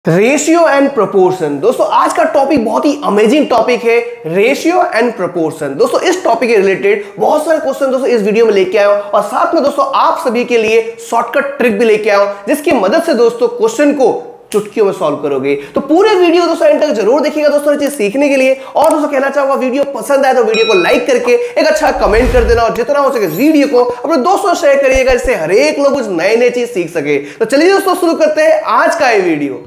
Ratio and proportion. दोस्तों आज का टॉपिक बहुत ही अमेजिंग टॉपिक है, रेशियो एंड प्रोपोर्शन। दोस्तों इस टॉपिक के रिलेटेड बहुत सारे क्वेश्चन दोस्तों इस वीडियो में लेके आया हूं और साथ में दोस्तों आप सभी के लिए शॉर्टकट ट्रिक भी लेके आया हूं जिसकी मदद से दोस्तों क्वेश्चन को चुटकियों में सॉल्व करोगे। तो पूरे वीडियो दोस्तों एंड तक जरूर देखिएगा दोस्तों चीज सीखने के लिए। और दोस्तों कहना चाहूंगा वीडियो पसंद आए तो वीडियो को लाइक करके एक अच्छा कमेंट कर देना और जितना हो सके वीडियो को अपने दोस्तों से शेयर करिएगा जिससे हर एक लोग कुछ नए नए चीज सीख सके। तो चलिए दोस्तों शुरू करते हैं आज का ये वीडियो।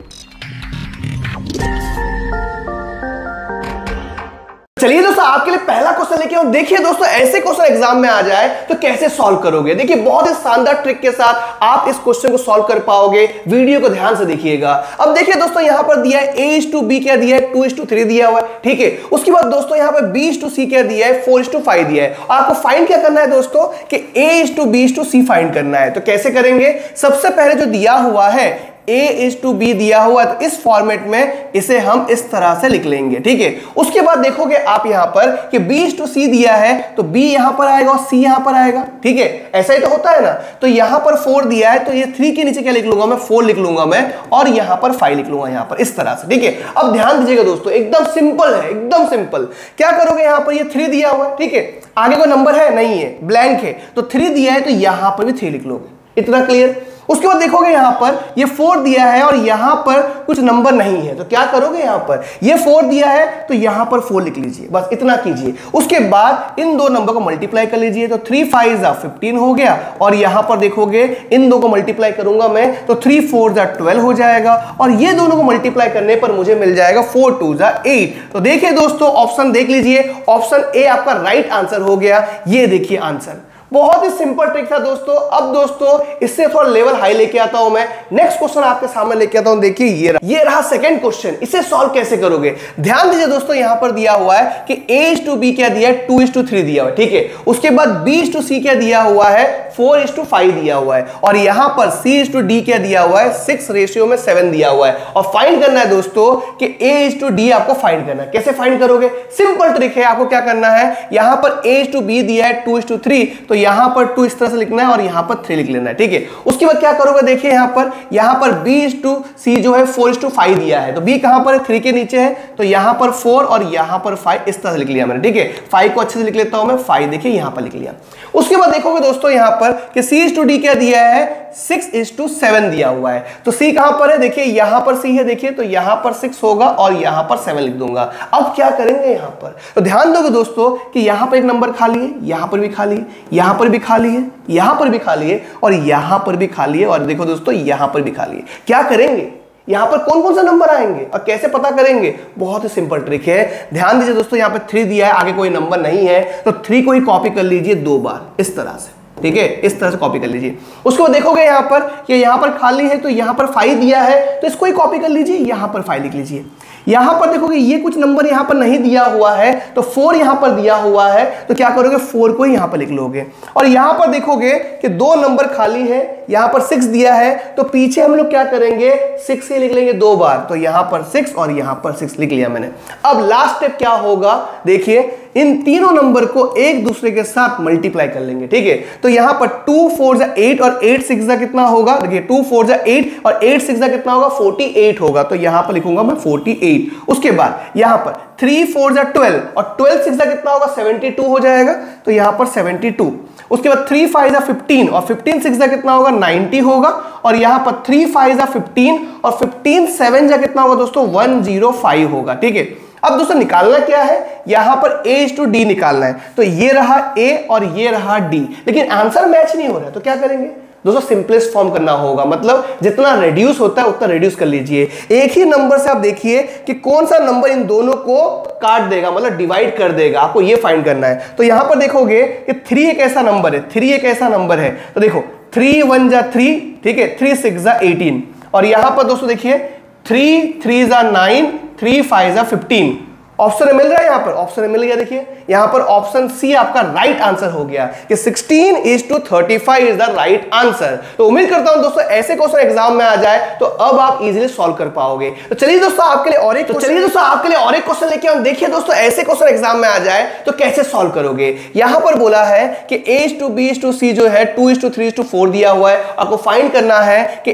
चलिए दोस्तों आपके लिए पहला क्वेश्चन लेके आऊं। देखिए दोस्तों ऐसे क्वेश्चन एग्जाम में आ जाए तो कैसे सॉल्व करोगे। देखिए बहुत ही शानदार ट्रिक के साथ आप इस क्वेश्चन को सॉल्व कर पाओगे। वीडियो को ध्यान से देखिएगा। अब देखिए दोस्तों यहां पर दिया है A:B क्या दिया है 2:3 दिया हुआ है, ठीक है। उसके बाद दोस्तों यहां पर B:C क्या दिया है 4:5 दिया है। आपको फाइंड क्या करना है दोस्तों कि A:B:C फाइंड करना है। तो कैसे करेंगे, सबसे पहले जो दिया हुआ है A:B दिया हुआ है तो इस फॉर्मेट में इसे हम इस तरह से लिख लेंगे, ठीक है। उसके बाद देखोगे आप यहां पर कि B:C दिया है तो B यहां पर आएगा और C यहां पर आएगा, ठीक है। ऐसा ही तो होता है ना। तो यहां पर 4 दिया है तो ये 3 के नीचे क्या लिख लूंगा मैं 4 लिख लूंगा मैं और यहां पर 5 लिख लूंगा यहां पर इस तरह से, ठीक है। अब ध्यान दीजिएगा दोस्तों एकदम सिंपल है, एकदम सिंपल। क्या करोगे यहां पर ये 3 दिया हुआ है, ठीक है। आगे कोई नंबर है नहीं है, ब्लैंक है तो 3 दिया है तो यहां पर भी 3 लिख लोगे। इतना क्लियर। उसके बाद देखोगे यहां पर ये 4 दिया है और यहां पर कुछ नंबर नहीं है तो क्या करोगे, यहां पर ये 4 दिया है तो यहां पर 4 लिख लीजिए, बस इतना कीजिए। उसके बाद इन दो नंबर को मल्टीप्लाई कर लीजिए तो 3 5 जा 15 हो गया और यहां पर देखोगे इन दो को मल्टीप्लाई करूंगा मैं तो 3 4 जा 12 हो जाएगा और ये दोनों को मल्टीप्लाई करने पर मुझे मिल जाएगा 4 2 जा 8। तो देखिए दोस्तों ऑप्शन देख लीजिए, ऑप्शन ए आपका राइट आंसर हो गया। ये देखिए आंसर, बहुत ही सिंपल ट्रिक था दोस्तों। अब दोस्तों इससे थोड़ा लेवल हाई लेके आता हूं मैं। नेक्स्ट क्वेश्चन आपके सामने लेके आता हूं। देखिए ये रहा सेकंड क्वेश्चन। इसे सॉल्व कैसे करोगे, ध्यान दीजिए दोस्तों। यहां पर दिया हुआ है कि A:B क्या दिया है 2:3 दिया हुआ है, ठीक है। उसके बाद B:C क्या दिया हुआ है 4:5 दिया हुआ है और यहां पर C:D क्या दिया हुआ है 6:7 दिया हुआ है। और फाइंड करना है दोस्तों कि A:D आपको फाइंड करना है। कैसे फाइंड करोगे, सिंपल ट्रिक है। आपको क्या करना है, यहां पर A:B दिया है 2:3 तो यहां पर 2 इस तरह से लिखना है और यहां पर 3 लिख लेना है, ठीक है। उसके बाद क्या करोगे, देखिए यहां पर B:C जो है 4:5 दिया है तो B कहां पर है 3 के नीचे है तो यहां पर 4 और यहां पर 5 इस तरह से लिख लिया मैंने, ठीक है। 5 को अच्छे से लिख लेता हूं मैं, 5 देखिए यहां पर लिख लिया। उसके बाद देखोगे दोस्तों यहां पर कि C:D क्या दिया है 6:7 दिया हुआ है तो C कहां पर है, देखिए यहां पर C है, देखिए तो यहां पर 6 होगा और यहां पर 7 लिख दूंगा। अब क्या करेंगे यहां पर, तो ध्यान दोगे दोस्तों कि यहां पर एक नंबर खाली है, यहां पर भी खाली है, यहां पर भी खाली है, यहां पर भी खाली है और यहां पर भी खाली है और देखो दोस्तों यहां पर भी खाली है। क्या करेंगे, यहां पर कौन कौन सा नंबर आएंगे और कैसे पता करेंगे, बहुत ही सिंपल ट्रिक है। ध्यान दीजिए दोस्तों यहां पर 3 दिया है, आगे कोई नंबर नहीं है तो 3 को ही कॉपी कर लीजिए 2 बार इस तरह से, ठीक है। इस तरह से कॉपी कर लीजिए। उसके बाद देखोगे यहां पर कि यहां पर खाली है तो यहां पर 5 दिया है तो इसको ही कॉपी कर लीजिए, यहां पर 5 लिख लीजिए। यहां पर देखोगे ये कुछ नंबर यहां पर नहीं दिया हुआ है तो 4 यहां पर दिया हुआ है तो क्या करोगे 4 को यहां पर लिख लोगे। और यहां पर देखोगे कि 2 नंबर खाली है, यहां पर 6 दिया है तो पीछे हम लोग क्या करेंगे 6 ही लिख लेंगे 2 बार तो यहां पर 6 और यहां पर 6 लिख लिया मैंने। अब लास्ट स्टेप क्या होगा, देखिए इन तीनों नंबर को एक दूसरे के साथ मल्टीप्लाई कर लेंगे, ठीक है। तो यहां पर 2 4 जा 8 और 8 6 जा कितना होगा, देखिए 2 4 जा 8 और 8 6 जा कितना होगा 48 होगा तो यहां पर लिखूंगा मैं 48। उसके बाद यहां पर 3 4 जा 12 और 12 6 जा कितना होगा 72 हो जाएगा तो यहां पर 72। उसके बाद 3 5 जा 15 और 15 6 जा कितना होगा 90 होगा और यहां पर 3 5 जा 15 और 15 7 जा कितना होगा दोस्तों 105 होगा, ठीक है। अब दोस्तों निकालना क्या है, यहां पर A:D निकालना है तो ये रहा A और ये रहा D, लेकिन आंसर मैच नहीं हो रहा है तो क्या करेंगे दोस्तों, सिंपलेस्ट फॉर्म करना होगा। मतलब जितना रेड्यूस होता है उतना रेड्यूस कर लीजिए। एक ही नंबर से आप देखिए कि कौन सा नंबर इन दोनों को काट देगा, मतलब डिवाइड कर देगा, आपको ये फाइंड करना है। तो यहां पर देखोगे कि 3 एक ऐसा नंबर है, 3 एक ऐसा नंबर है तो देखो 3 1 जा 3, ठीक है, 3 6 जा 18 और यहां पर दोस्तों देखिए 3 3 जा 9 3 5 जा 15 ऑप्शन मिल रहा है, यहां पर ऑप्शन मिल गया। देखिए यहां पर ऑप्शन सी आपका राइट आंसर हो गया कि 16:35 इज द राइट आंसर। तो उम्मीद करता हूं दोस्तों ऐसे क्वेश्चन एग्जाम में आ जाए तो अब आप इजीली सॉल्व कर पाओगे। तो चलिए दोस्तों आपके लिए और एक क्वेश्चन लेके हम देखिए दोस्तों ऐसे क्वेश्चन एग्जाम में आ जाए तो कैसे सॉल्व करोगे। यहां पर बोला है कि A:B:C जो है 2:3:4 दिया हुआ है, आपको फाइंड करना है कि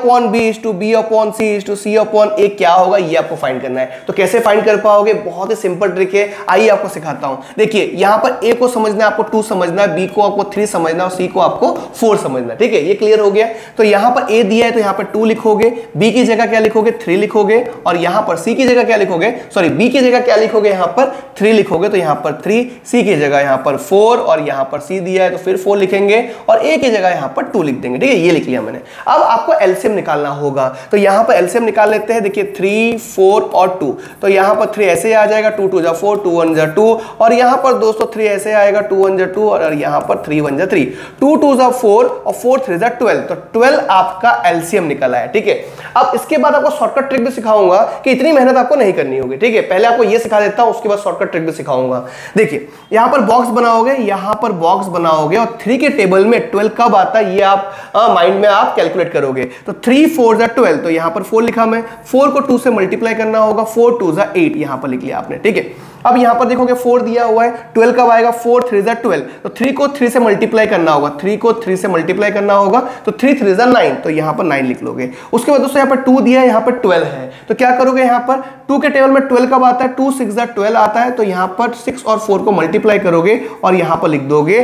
A/B/B/C/A क्या होगा, ये आपको फाइंड करना है। तो कैसे फाइंड कर पाओगे, बहुत ही सिंपल ट्रिक है, आइए आपको सिखाता हूं। देखिए यहां पर A को समझना है, आपको 2 समझना है, B को आपको 3 समझना है और C को आपको 4 समझना है। ठीक है, ये क्लियर हो गया। तो यहां पर A दिया है तो यहां पर 2 लिखोगे, B की जगह क्या लिखोगे 3 लिखोगे, और यहां पर C की जगह क्या लिखोगे, सॉरी B की जगह क्या लिखोगे, यहां पर 3 लिखोगे, तो यहां पर 3, C की जगह यहां पर 4, और यहां पर C दिया है तो फिर 4 लिखेंगे, और A की जगह यहां पर 2 लिख देंगे। ठीक है, ये लिख लिया मैंने। अब आपको एलसीएम निकालना होगा, तो यहां पर एलसीएम निकाल लेते हैं। देखिए 3, 4 और 2, तो यहां पर 3 ऐसे आ जाएगा, 2 2 जा 4, 2 1 जा 2, और यहां पर दोस्तों 3 ऐसे आएगा, 2 1 जा 2, और यहां पर 3 1 जा 3, 2 2 जा 4 और 4 3 जा 12, तो 12 आपका एलसीएम निकला है। ठीक है, अब इसके बाद आपको शॉर्टकट ट्रिक भी सिखाऊंगा कि इतनी मेहनत आपको नहीं करनी होगी। ठीक है, पहले आपको ये सिखा देता हूं, उसके बाद शॉर्टकट ट्रिक भी सिखाऊंगा। देखिए यहां पर बॉक्स बनाओगे, यहां पर बॉक्स बनाओगे, और 3 के टेबल में 12 कब आता है ये आप माइंड में आप कैलकुलेट करोगे। तो 3 4 जा 12, तो यहां पर 4 लिखा मैं, 4 को 2 से मल्टीप्लाई करना होगा, 4 2 जा 8 यहां पर लिख लिया आपने। ठीक है, अब यहां पर देखोगे 4 दिया हुआ है, 12 कब आएगा, 4 3 जा 12, तो 3 को 3 से मल्टीप्लाई करना होगा, 3 को 3 से मल्टीप्लाई करना होगा, तो 3 3 जा 9, तो यहां पर 9 लिख लोगे। उसके बाद दोस्तों यहां पर 2 दिया है, यहां पर 12 है, तो क्या करोगे, यहां पर 2 के टेबल में 12 कब आता है, 2 6 जा 12 आता है, तो यहां पर 6 और 4 को मल्टीप्लाई करोगे और यहां पर लिख दोगे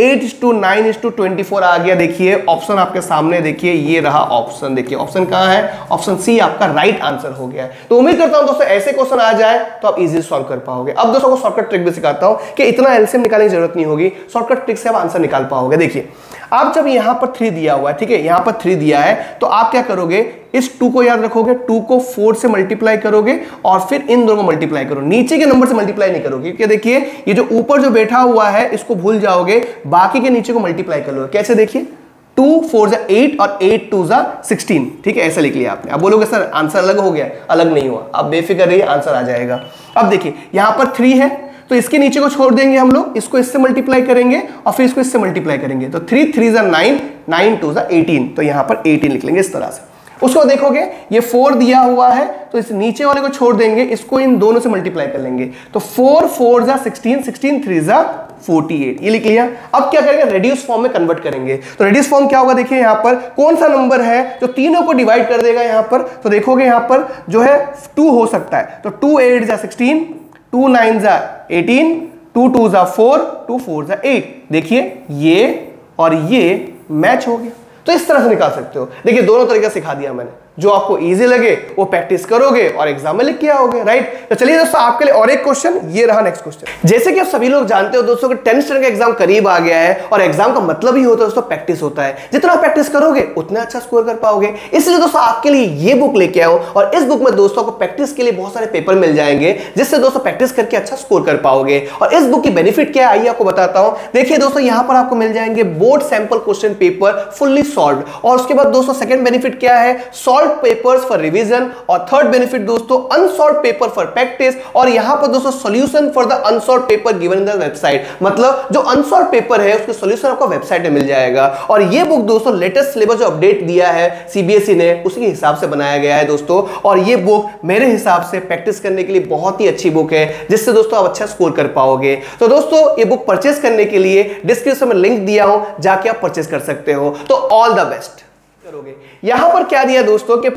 8:9:24 आ गया। देखिए ऑप्शन आपके सामने, देखिए ये रहा ऑप्शन। देखिए ऑप्शन कहां है, ऑप्शन सी आपका राइट आंसर हो गया। तो उम्मीद करता हूं दोस्तों ऐसे क्वेश्चन आ जाए तो आप इजीली सॉल्व कर पाओगे। अब दोस्तों को शॉर्टकट ट्रिक भी सिखाता हूं कि इतना एलसीएम निकालने की जरूरत नहीं होगी, शॉर्टकट ट्रिक से आप आंसर निकाल पाओगे। देखिए आप जब यहां पर 3 दिया हुआ है, ठीक है, यहां पर 3 दिया है, तो आप क्या करोगे, इस 2 को याद रखोगे, 2 को 4 से मल्टीप्लाई करोगे और फिर इन दोनों को मल्टीप्लाई करो, नीचे के नंबर से मल्टीप्लाई नहीं करोगे, क्योंकि देखिए ये जो ऊपर जो बैठा हुआ है इसको भूल जाओगे, बाकी के नीचे को मल्टीप्लाई कर लो। कैसे, देखिए 2 4 जा 8 और 8 2 जा 16। ठीक है, ऐसा लिख लिया आपने। अब बोलोगे सर आंसर अलग हो गया, अलग नहीं हुआ, आप बेफिक्र रहिए, आंसर आ जाएगा। अब देखिए यहां पर 3 है, तो इसके नीचे को छोड़ देंगे हम लोग, इसको इससे मल्टीप्लाई करेंगे और फिर इसको इससे मल्टीप्लाई करेंगे, तो 3 3 जा 9, 9 2 जा 18, तो यहां पर 18 लिख लेंगे इस तरह से। उसको देखोगे ये 4 दिया हुआ है, तो इस नीचे वाले को छोड़ देंगे, इसको इन दोनों से मल्टीप्लाई कर लेंगे, तो 4 4 जा 16, 16 3 जा 48, ये लिख लिया। अब क्या करेंगे, रेडियस फॉर्म में कन्वर्ट करेंगे। तो रेडियस फॉर्म क्या होगा, देखिए यहां पर कौन सा नंबर है जो तीनों को डिवाइड कर देगा यहां पर, तो देखोगे यहां पर जो है 2 हो सकता है, तो 2 8 जा 16, 2 9 जा 18, 2 2 जा 4, 2 4 जा 8। देखिए ये और ये मैच हो गया, तो इस तरह से निकाल सकते हो। देखिए दोनों तरीका सिखा दिया मैंने, जो आपको इजी लगे वो प्रैक्टिस करोगे और एग्जाम में लिख के आओगे, राइट। तो चलिए दोस्तों आपके लिए और एक क्वेश्चन, ये रहा नेक्स्ट क्वेश्चन। जैसे कि आप सभी लोग जानते हो दोस्तों कि 10th स्टैंडर्ड का एग्जाम करीब आ गया है, और एग्जाम का मतलब ही होता है दोस्तों प्रैक्टिस होता है। जितना प्रैक्टिस करोगे उतना अच्छा स्कोर कर पाओगे। इसलिए दोस्तों आपके लिए ये बुक लेके आओ, और इस बुक में दोस्तों को प्रैक्टिस के लिए बहुत सारे पेपर मिल जाएंगे, जिससे दोस्तों प्रैक्टिस करके अच्छा स्कोर कर पाओगे। और इस बुक की बेनिफिट क्या है आइए आपको बताता हूं। देखिए दोस्तों यहां पर आपको मिल जाएंगे board sample question paper fully solved, और उसके बाद दोस्तों सेकंड बेनिफिट क्या है, सॉल्व पेपर्स फॉर रिवीजन, और थर्ड बेनिफिट दोस्तों अनसॉल्व पेपर फॉर प्रैक्टिस, और यहां पर दोस्तों solution for the unsolved paper given in the website. मतलब जो अनसॉल्व पेपर है उसके सॉल्यूशन आपको वेबसाइट में मिल जाएगा। और ये बुक दोस्तों लेटेस्ट सिलेबस जो अपडेट दिया है सीबीएसई ने उसी हिसाब से बनाया गया है दोस्तों, और ये बुक मेरे हिसाब से प्रैक्टिस करने के लिए बहुत ही अच्छी बुक है, जिससे दोस्तों आप अच्छा स्कोर कर पाओगे। तो दोस्तों ये बुक परचेस करने के लिए डिस्क्रिप्शन में लिंक दिया हूं, जाके आप परचेस कर सकते हो। तो ऑल द बेस्ट करोगे। यहां पर क्या दिया दोस्तों कि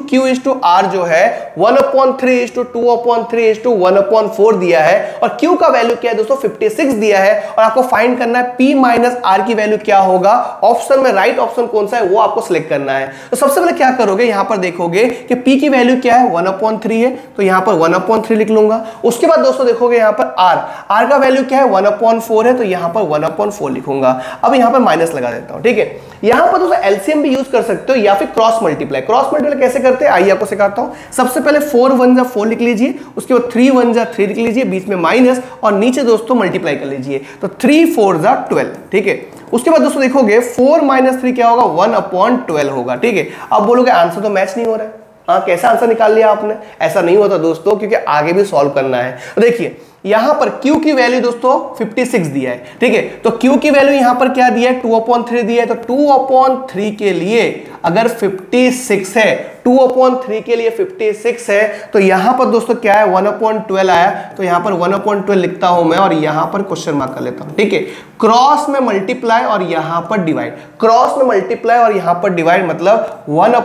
P/Q/R जो है 1/3/2/3/1/4 दिया है, और Q का वैल्यू क्या है दोस्तों 56 दिया है, और आपको फाइंड करना है P माइनस R की वैल्यू क्या होगा। ऑप्शन में राइट ऑप्शन कौन सा है वो आपको सिलेक्ट करना है। तो सबसे पहले क्या करोगे, यहां पर देखोगे कि P की वैल्यू क्या है 1/3 है, तो यहां पर 1/3 लिख लूंगा। उसके बाद दोस्तों देखोगे यहां पर R का वैल्यू क्या है 1/4 है, तो यहां पर 1/4 लिखूंगा। अब यहां पर माइनस लगा देता हूं, ठीक है। यहां पर दोस्तों एलसीएम भी यूज कर सकते हो या फिर क्रॉस मल्टीप्लाई। क्रॉस मल्टीप्लाई कैसे करते हैं आइए आपको सिखाता हूं। सबसे पहले 4 1 जा 4 लिख लीजिए, उसके बाद 3 1 जा 3 लिख लीजिए, बीच में माइनस और नीचे दोस्तों मल्टीप्लाई कर लीजिए, तो 3 4 जा 12, ठीक है। उसके बाद दोस्तों देखोगे 4 - 3 क्या होगा 1/12 होगा, ठीक है। अब बोलोगे आंसर तो मैच नहीं हो रहा है, कैसा आंसर निकाल लिया आपने? ऐसा नहीं होता दोस्तों, क्योंकि आगे भी सॉल्व करना है। देखिए यहां पर Q की वैल्यू दोस्तों 56 दिया है, ठीक है। तो Q की वैल्यू यहां पर क्या दिया है? 2/3 दिया है। तो 2/3 के लिए अगर 56 है, 2/3 के लिए 56 है, तो यहां पर दोस्तों क्या है? 1/12 आया। तो यहां पर 1/12 लिखता हूं मैं और यहां पर क्वेश्चन मार्क कर लेता हूं, ठीक है। क्रॉस में मल्टीप्लाई और यहां पर डिवाइड, क्रॉस में मल्टीप्लाई और यहां पर डिवाइड, मतलब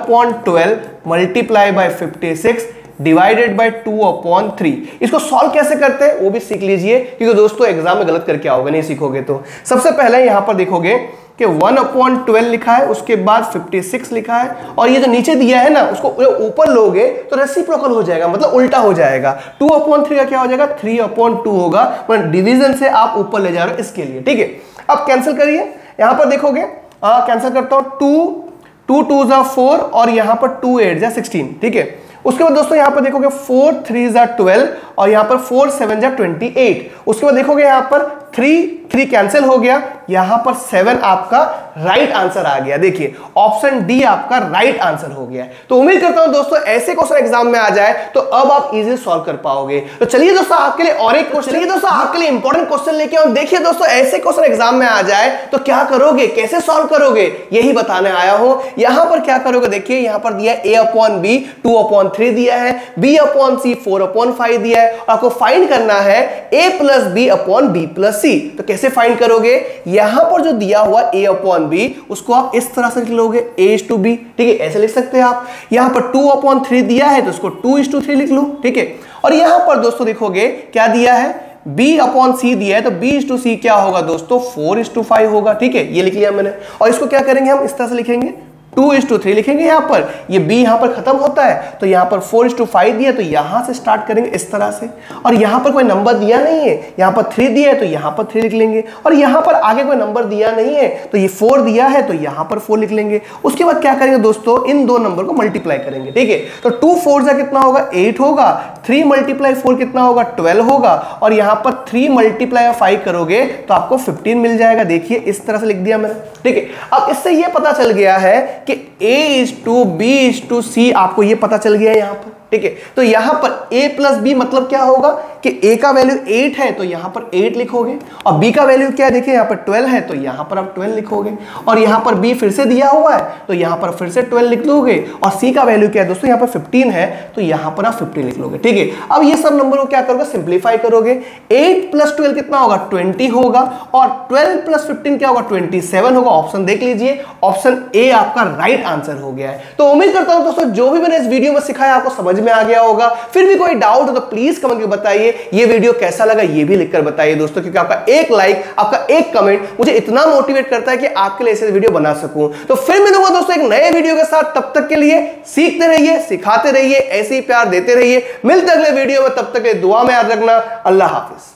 1/12 मल्टीप्लाई बाय 56 डिवाइडेड बाय 2/3। इसको सॉल्व कैसे करते हैं वो भी सीख लीजिए, क्योंकि दोस्तों एग्जाम में गलत करके आओगे नहीं सीखोगे तो। सबसे पहले यहां पर देखोगे कि 1/12 लिखा है, उसके बाद 56 लिखा है, और ये जो नीचे दिया है ना उसको ऊपर लोगे तो रेसिप्रोकल हो जाएगा, मतलब उल्टा हो जाएगा। 2/3 का क्या हो जाएगा? 3/2 होगा, मतलब डिवीजन से आप ऊपर ले जा रहे हो इसके लिए, ठीक है। अब कैंसिल करिए, यहां पर देखोगे कैंसिल करता हूं, 2 2 जा 4 और यहां पर 2 8 जा 16, ठीक है। उसके बाद दोस्तों यहां पर देखोगे 4 3 जा 12 और यहां पर 4 7 जा 28। उसके बाद देखोगे यहां पर 3 कैंसिल हो गया, यहां पर 7 आपका राइट आंसर आ गया। देखिए ऑप्शन डी आपका राइट आंसर हो गया। तो उम्मीद करता हूं दोस्तों ऐसे क्वेश्चन एग्जाम में आ जाए तो अब आप इजीली सॉल्व कर पाओगे। तो चलिए दोस्तों आपके लिए और एक क्वेश्चन, चलिए दोस्तों आपके लिए इंपॉर्टेंट क्वेश्चन लेके आऊं। देखिए दोस्तों ऐसे क्वेश्चन एग्जाम में आ जाए तो क्या करोगे, कैसे सॉल्व करोगे, यही बताने आया हूं। यहां पर क्या करोगे, देखिए यहां पर दिया a/b 2/3 दिया है, b/c 4/5 दिया है, आपको फाइंड करना है a + b / b + c। तो कैसे फाइंड करोगे? यहां पर जो दिया हुआ a/b उसको आप इस तरह से लिख लोगे a/b, ठीक है, ऐसे लिख सकते हैं आप। यहां पर 2/3 दिया है तो इसको 2:3 लिख लो, ठीक है। और यहां पर दोस्तों देखोगे क्या दिया है? b/c दिया है, तो b/c क्या होगा दोस्तों? 4:5 होगा, ठीक है, ये लिख लिया मैंने। और इसको क्या करेंगे हम? इस तरह से लिखेंगे, 2:3 लिखेंगे। यहां पर ये b यहां पर खत्म होता है, तो यहां पर 4:5 दिया, तो यहां से स्टार्ट करेंगे इस तरह से। और यहां पर कोई नंबर दिया नहीं है, यहां पर 3 दिया है तो यहां पर 3 लिख लेंगे। और यहां पर आगे कोई नंबर दिया नहीं है, तो ये 4 दिया है तो यहां पर 4 लिख लेंगे। उसके बाद क्या करेंगे दोस्तों? इन दो नंबर को मल्टीप्लाई करेंगे, ठीक है। तो 2 4 जा कितना होगा? 8 होगा। 3 × 4 कितना होगा? 12 होगा। और यहां पर 3 × 5 करोगे तो आपको 15 मिल जाएगा। देखिए इस तरह से लिख दिया मैंने, ठीक है। अब इससे ये पता चल गया है कि a/b/c आपको ये पता चल गया है यहां पर, ठीक है। तो यहां पर a + b मतलब क्या होगा कि a का वैल्यू 8 है तो यहां पर 8 लिखोगे, और b का वैल्यू क्या है? देखिए यहां पर 12 है तो यहां पर आप 12 लिखोगे, और यहां पर b फिर से दिया हुआ है तो यहां पर फिर से 12 लिख लोगे, और c का वैल्यू क्या है दोस्तों? यहां पर 15 है तो यहां पर आप 15 लिख लोगे, ठीक है। अब ये सब नंबर को क्या करोगे? सिंप्लीफाई करोगे। 8 + 12 कितना होगा? 20 होगा, और 12 + 15 क्या होगा? 27 होगा। ऑप्शन देख लीजिए, ऑप्शन ए आपका राइट आंसर हो गया है। तो उम्मीद करता हूं दोस्तों जो भी मैंने इस वीडियो में सिखाया आपको समझ में आ गया होगा। फिर भी कोई डाउट हो तो प्लीज कमेंट करके बताइए, ये वीडियो कैसा लगा ये भी लिखकर बताइए दोस्तों, क्योंकि आपका एक लाइक, आपका एक कमेंट मुझे इतना मोटिवेट करता है कि आपके लिए ऐसे वीडियो बना सकूं। तो फिर मिलूंगा दोस्तों एक नए वीडियो के साथ, तब तक के लिए सीखते रहिए, सिखाते रहिए, ऐसे ही प्यार देते रहिए। मिलते अगले वीडियो में, तब तक के लिए दुआ में याद रखना। अल्लाह हाफिज।